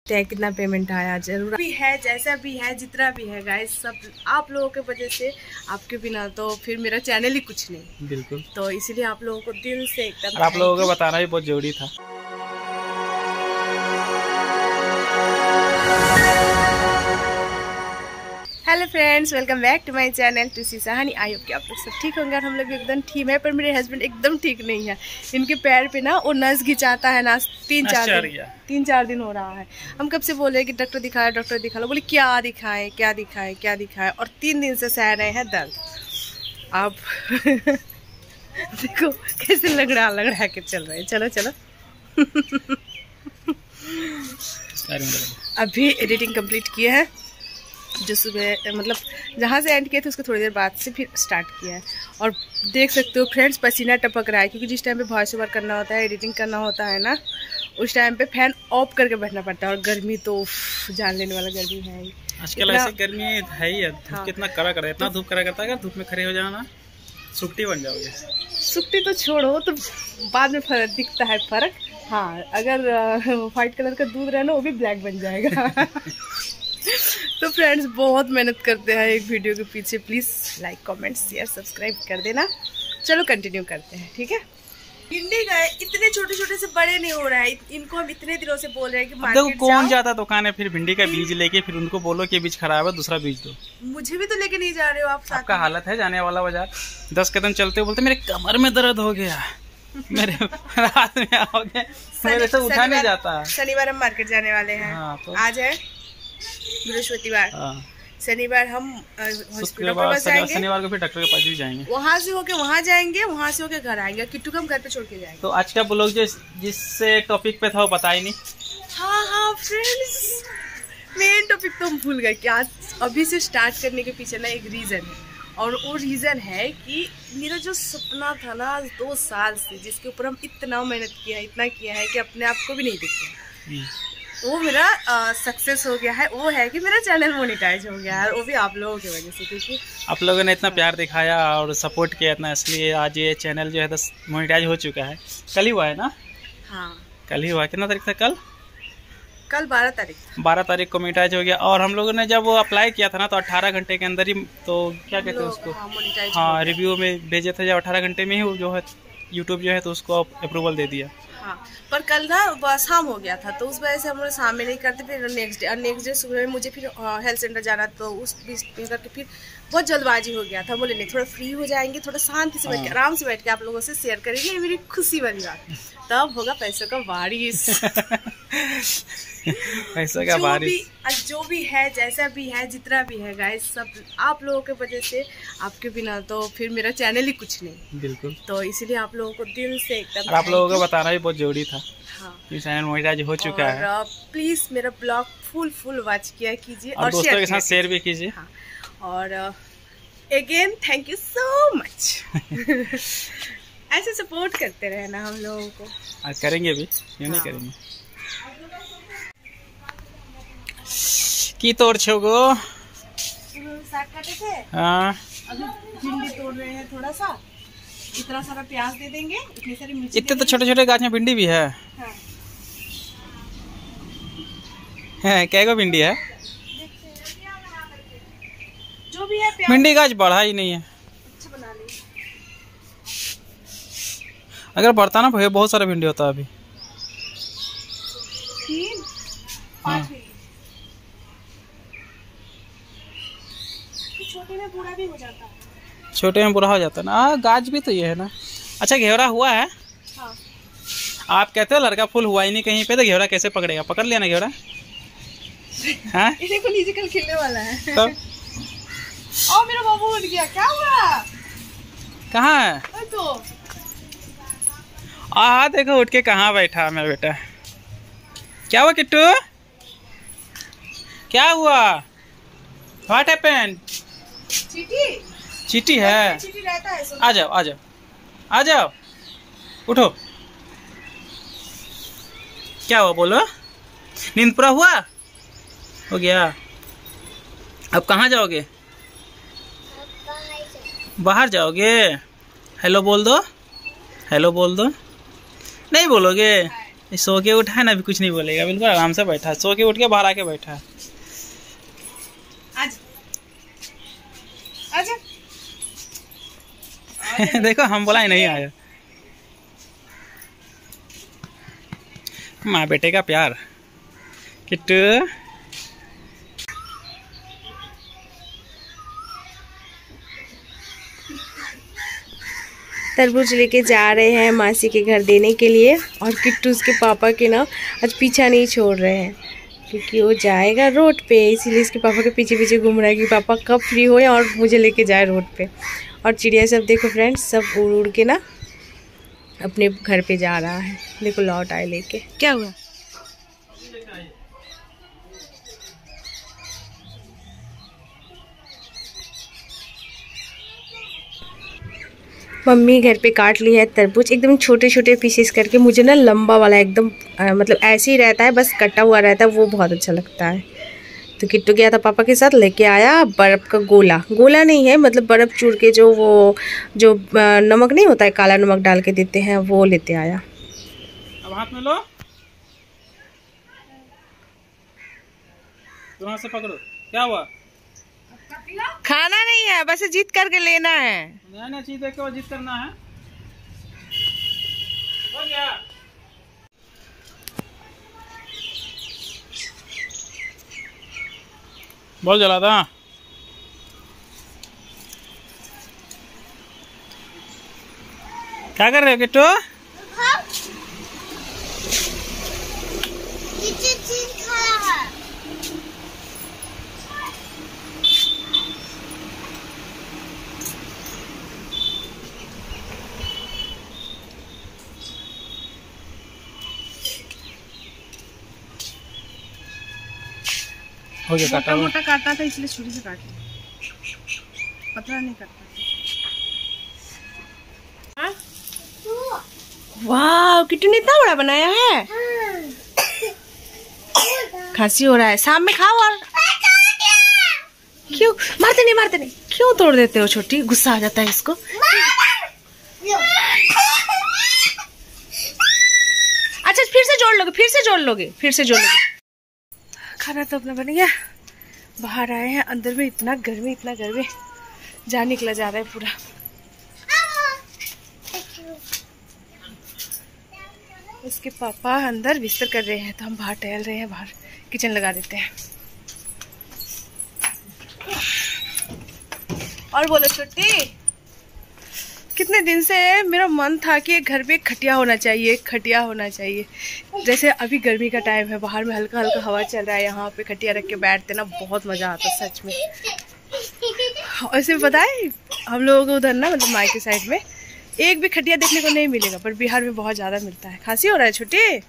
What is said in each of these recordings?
देखते हैं कितना पेमेंट आया। जरूर भी है, जैसा भी है, जितना भी है गाइस, सब आप लोगों के वजह से। आपके बिना तो फिर मेरा चैनल ही कुछ नहीं। बिल्कुल। तो इसीलिए आप लोगों को दिल से एकदम, आप लोगों को बताना भी बहुत जरूरी था। Hello friends, welcome back to my channel Tussi Sahani. I hope कि आप लोग सब ठीक होंगे और हम लोग भी एकदम ठीक है। पर मेरे हस्बैंड एकदम ठीक नहीं है। इनके पैर पे ना वो नस घिंचाता है ना, तीन चार दिन हो रहा है। हम कब से बोले कि डॉक्टर दिखा लो। बोले क्या दिखाएं और 3 दिन से सह रहे हैं दर्द। अब देखो कैसे लगड़ा के चल रहे हैं। चलो अभी एडिटिंग कंप्लीट किए हैं, जो सुबह मतलब जहाँ से एंड किए थे उसको थोड़ी देर बाद से फिर स्टार्ट किया है। और देख सकते हो फ्रेंड्स, पसीना टपक रहा है क्योंकि जिस टाइम पे वॉइस ओवर करना होता है, एडिटिंग करना होता है ना, उस टाइम पे फैन ऑफ करके बैठना पड़ता है। और गर्मी तो जान लेने वाला गर्मी है ही आजकल। ऐसी गर्मी है ही। हाँ। कितना कड़ा करता है, इतना धूप करा करता है। अगर धूप में खड़े हो जाना सुट्टी बन जाओगे। सुट्टी तो छोड़ो, तो बाद में फर्क दिखता है फर्क। हाँ, अगर व्हाइट कलर का दूध रहना वो भी ब्लैक बन जाएगा। तो फ्रेंड्स, बहुत मेहनत करते हैं एक वीडियो के पीछे। Please like, comment, share, subscribe कर देना। चलो कंटिन्यू करते हैं, ठीक है। भिंडी गए इतने छोटे से बड़े नहीं हो रहा है। इनको हम इतने दिनों से बोल रहे हैं कि मार्केट कौन जाता दुकान है फिर भिंडी का बीज लेके, फिर उनको बोलो कि बीज खराब है, दूसरा बीज दो। मुझे भी तो लेके नहीं जा रहे हो आप। आपका हालत है जाने वाला बाजार 10 कदम चलते हो बोलते मेरे कमर में दर्द हो गया, मेरे रात में आओगे, मेरे से उठा नहीं जाता। शनिवार हम मार्केट जाने वाले हैं। हाँ, तो आज है बृहस्पतिवार। शनिवार हम हॉस्पिटल पर जाएंगे। शनिवार को फिर डॉक्टर के पास भी जाएंगे। वहाँ से होके वहाँ जाएंगे, वहाँ से होके घर आएंगे। किट्टू को हम घर पे छोड़ के जाएंगे। तो आज का ब्लॉग जिससे टॉपिक पे था वो बता ही नहीं। हाँ फ्रेंड्स, मेन टॉपिक तो हम भूल गए कि आज अभी से स्टार्ट करने के पीछे ना एक रीजन है। और वो रीज़न है कि मेरा जो सपना था ना 2 साल से, जिसके ऊपर हम इतना मेहनत किया है कि अपने आप को भी नहीं दिखता, वो मेरा सक्सेस हो गया है। वो है कि मेरा चैनल मोनेटाइज हो गया है, वो भी आप लोगों की वजह से। क्योंकि आप लोगों ने इतना प्यार दिखाया और सपोर्ट किया इतना, इसलिए आज ये चैनल जो है मोनेटाइज हो चुका है। कल ही हुआ है ना? हाँ, कल ही हुआ। कितना तारीख था? कल 12 तारीख को मोनेटाइज हो गया। और हम लोगों ने जब वो अप्लाई किया था ना, तो 18 घंटे के अंदर ही, तो क्या कहते हैं उसको, हाँ, रिव्यू में भेजे थे। जब 18 घंटे में ही जो है यूट्यूब जो है तो उसको अप्रूवल दे दिया। हाँ, पर कल ना शाम हो गया था, तो उस वजह से हम लोग शाम में नहीं करते। फिर नेक्स्ट डे सुबह में मुझे फिर हेल्थ सेंटर जाना, तो उस बीच में करके फिर बहुत जल्दबाजी हो गया था। बोले नहीं, थोड़ा फ्री हो जाएंगे, थोड़ा शांति से बैठ के, आराम से बैठ के आप लोगों से शेयर करेंगे। ये मेरी खुशी वाली बात, तब होगा पैसों का बारिश। पैसों का बारिश। जो भी है, जैसा भी है, जितना भी है गाइस, सब आप लोगों के वजह से। आपके बिना तो फिर मेरा चैनल ही कुछ नहीं। बिल्कुल। तो इसीलिए आप लोगों को दिल से एकदम, आप लोगों को बताना भी बहुत जरूरी था। हाँ, ये चैनल मोनेटाइज हो चुका है। प्लीज मेरा ब्लॉग फुल वॉच किया कीजिए और दोस्तों के साथ शेयर भी कीजिए। हाँ, और again thank you so much. ऐसे सपोर्ट करते रहना हम लोगों को। आज करेंगे भी, क्यों नहीं करेंगे। की तोड़ छोगो साग काटे थे। हाँ, अभी भिंडी तोड़ रहे हैं थोड़ा सा। इतना सारा प्याज दे देंगे, इतनी सारी मिर्ची। इतने तो छोटे गाछ में भिंडी भी है। हाँ। है क्या भिंडी है? जो भी है भिंडी गाछ बढ़ा ही नहीं है। अच्छा बना ली। अगर बढ़ता ना भैया बहुत सारा भिंडी होता है। अभी 3 5 छोटे में बुरा भी हो जाता है। छोटे में बुरा हो जाता है ना। गाछ भी तो ये है ना। अच्छा, घेवड़ा हुआ है। हाँ। आप कहते हो लड़का फूल हुआ ही नहीं कहीं पे, तो घेवड़ा कैसे पकड़ेगा? पकड़ लिया ना घेवड़ा। हाँ, इसे को नीचे कल खेलने वाला है। तो ओ मेरा बाबू उठ गया। क्या हुआ? कहाँ है? तो देखो उठ के कहाँ बैठा मेरा बेटा। क्या हुआ किट्टू? क्या हुआ? What happened? चीटी है। चीटी रहता है। आ जाओ उठो। क्या हुआ बोलो? नींद पूरा हुआ? हो गया। अब कहाँ जाओगे? बाहर जाओगे? हेलो बोल दो। नहीं बोलोगे? सो के उठा है ना, अभी कुछ नहीं बोलेगा, बिल्कुल आराम से बैठा है, सो के उठ के बाहर आके बैठा है। देखो हम बोला ही नहीं आया। माँ बेटे का प्यार। किट्टू तरबूज लेके जा रहे हैं मासी के घर देने के लिए, और किट्टू उसके पापा के ना आज पीछा नहीं छोड़ रहे हैं, क्योंकि वो जाएगा रोड पे, इसीलिए इसके पापा के पीछे पीछे घूम रहा है कि पापा कब फ्री होए और मुझे लेके जाए रोड पे। और चिड़िया सब देखो फ्रेंड्स, सब उड़ उड़ के ना अपने घर पे जा रहा है। देखो लौट आए लेके। क्या हुआ? मम्मी घर पे काट ली है तरबूज, एकदम छोटे छोटे पीसेस करके। मुझे ना लंबा वाला एकदम मतलब ऐसे ही रहता है, बस कटा हुआ रहता है, वो बहुत अच्छा लगता है। तो किट्टू गया था पापा के साथ, लेके आया बर्फ़ का गोला। गोला नहीं है, मतलब बर्फ़ चूर के जो वो जो नमक नहीं होता है, काला नमक डाल के देते हैं, वो लेते आया। अब हाथ में लो, दोनों से पकड़ो। क्या हुआ? खाना नहीं है, बस जीत करके लेना है। नहीं चीज देख के जीत करना है। हो गया। बहुत जला था। क्या कर रहे हो किट्टू? हो गया, काटा मोटा काटना था इसलिए छुरी से काट लिया, पतला नहीं काटना। वाह, किट्टू ने इतना बड़ा बनाया है। खांसी हो रहा है, शाम में खाओ। और क्यों मारते नहीं, क्यों तोड़ देते हो छोटी? गुस्सा आ जाता है इसको। अच्छा फिर से जोड़ लोगे। खाना तो अपना बन गया, बाहर आए हैं, अंदर में इतना गर्मी जान निकला जा रहा है पूरा। उसके पापा अंदर बिस्तर कर रहे हैं, तो हम बाहर टहल रहे हैं, बाहर किचन लगा देते हैं। और बोलो छोटी, कितने दिन से मेरा मन था कि एक घर पे एक खटिया होना चाहिए। जैसे अभी गर्मी का टाइम है, बाहर में हल्का हल्का हवा चल रहा है, यहाँ पे खटिया रख के बैठते ना बहुत मजा आता सच में। ऐसे बताए हम लोगों को उधर ना, मतलब मायके साइड में एक भी खटिया देखने को नहीं मिलेगा, पर बिहार में बहुत ज्यादा मिलता है। खांसी हो रहा है छोटी?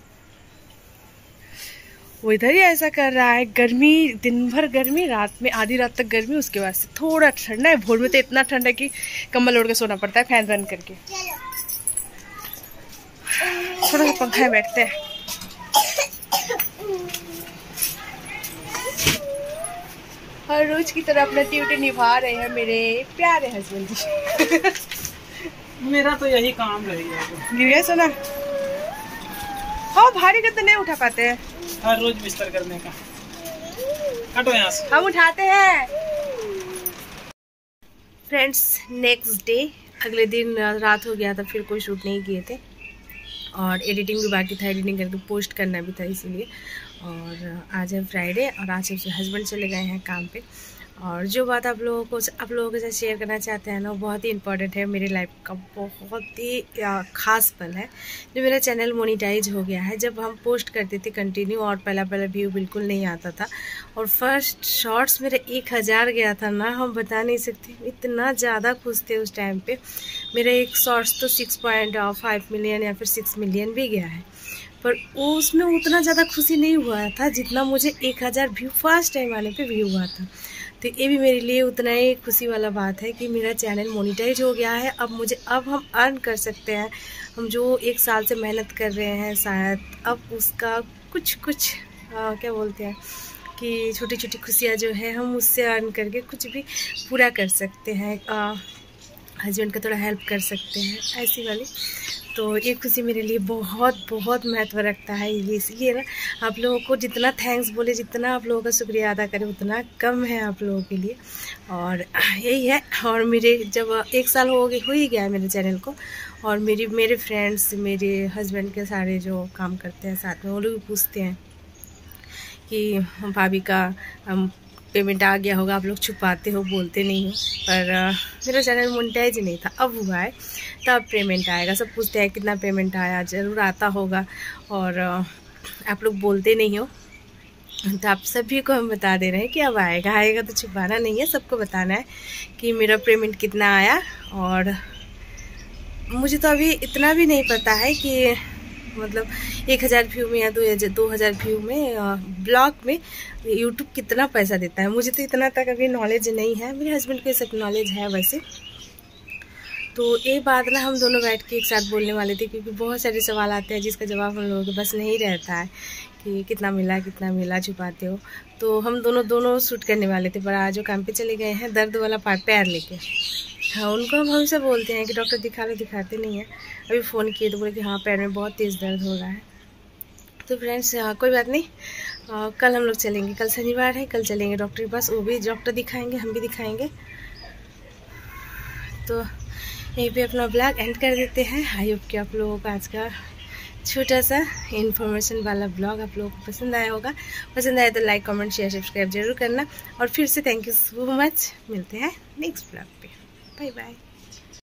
वो इधर ही ऐसा कर रहा है। गर्मी, दिन भर गर्मी, रात में आधी रात तक गर्मी, उसके बाद से थोड़ा ठंडा है। भोर में तो इतना ठंडा कि कम्बल ओढ़ के सोना पड़ता है, फैन बंद करके। थोड़ा सा पंखा में बैठते हैं। हर रोज की तरह अपना ड्यूटी निभा रहे हैं मेरे प्यारे हस्बैंड जी। मेरा तो यही काम रही है। गिर गया सोना? हाँ, भारी का तो नहीं उठा पाते हैं हर रोज बिस्तर करने का। हटो यहाँ से, हम उठाते हैं। फ्रेंड्स, नेक्स्ट डे, अगले दिन रात हो गया था, फिर कोई शूट नहीं किए थे, और एडिटिंग भी बाकी था, एडिटिंग करके पोस्ट करना भी था इसीलिए। और आज है फ्राइडे, और आज हस्बैंड चले गए हैं काम पे। और जो बात आप लोगों के साथ शेयर करना चाहते हैं ना, वो बहुत ही इम्पोर्टेंट है, मेरी लाइफ का बहुत ही ख़ास पल है। जो मेरा चैनल मोनेटाइज हो गया है। जब हम पोस्ट करते थे कंटिन्यू, और पहला व्यू बिल्कुल नहीं आता था, और फर्स्ट शॉर्ट्स मेरे 1000 गया था ना, हम बता नहीं सकते, इतना ज़्यादा खुश थे उस टाइम पे। मेरा एक शॉर्ट्स तो 6.5 मिलियन या फिर 6 मिलियन भी गया है, पर उसमें उतना ज़्यादा खुशी नहीं हुआ था जितना मुझे 1000 व्यू फर्स्ट टाइम आने पे व्यू हुआ था। तो ये भी मेरे लिए उतना ही खुशी वाला बात है कि मेरा चैनल मोनेटाइज हो गया है। अब हम अर्न कर सकते हैं। हम जो 1 साल से मेहनत कर रहे हैं, शायद अब उसका कुछ क्या बोलते हैं कि छोटी छोटी खुशियाँ जो है, हम उससे अर्न करके कुछ भी पूरा कर सकते हैं। हस्बैंड का थोड़ा हेल्प कर सकते हैं, ऐसी वाली। तो ये खुशी मेरे लिए बहुत बहुत महत्व रखता है। ये इसलिए ना, आप लोगों को जितना थैंक्स बोले, जितना आप लोगों का शुक्रिया अदा करें, उतना कम है आप लोगों के लिए। और यही है। और मेरे जब 1 साल हो ही गया है मेरे चैनल को, और मेरे फ्रेंड्स, मेरे हस्बैंड के सारे जो काम करते हैं साथ में, वो लोग पूछते हैं कि भाभी का पेमेंट आ गया होगा, आप लोग छुपाते हो, बोलते नहीं हो। पर मेरा चैनल मोनेटाइज नहीं था, अब हुआ है, तब पेमेंट आएगा। सब पूछते हैं कितना पेमेंट आया, ज़रूर आता होगा, और आप लोग बोलते नहीं हो। तो आप सभी को हम बता दे रहे हैं कि अब आएगा तो छुपाना नहीं है, सबको बताना है कि मेरा पेमेंट कितना आया। और मुझे तो अभी इतना भी नहीं पता है कि मतलब 1000 व्यू में या 2000 व्यू में ब्लॉग में यूट्यूब कितना पैसा देता है। मुझे तो इतना तक अभी नॉलेज नहीं है, मेरे हस्बैंड को ये सब नॉलेज है वैसे। तो ये बात ना हम दोनों बैठ के एक साथ बोलने वाले थे, क्योंकि बहुत सारे सवाल आते हैं जिसका जवाब हम लोगों के बस नहीं रहता है कि कितना मिला छुपाते हो। तो हम दोनों शूट करने वाले थे, पर आज जो काम पे चले गए हैं दर्द वाला पैर लेके। हाँ, उनको हम हमसे बोलते हैं कि डॉक्टर दिखा लो, दिखाते नहीं है। अभी फ़ोन किए तो बोले कि हाँ पैर में बहुत तेज़ दर्द हो रहा है। तो फ्रेंड्स कोई बात नहीं, कल हम लोग चलेंगे, कल शनिवार है, कल चलेंगे डॉक्टर के पास। वो भी डॉक्टर दिखाएंगे, हम भी दिखाएंगे। तो यहीं पे अपना ब्लॉग एंड कर देते हैं। आई होप कि आप लोगों को आज का छोटा सा इन्फॉर्मेशन वाला ब्लॉग आप लोगों को पसंद आया होगा। पसंद आया तो लाइक, कमेंट, शेयर, सब्सक्राइब जरूर करना। और फिर से थैंक यू सो मच। मिलते हैं नेक्स्ट ब्लॉग पे। Bye bye.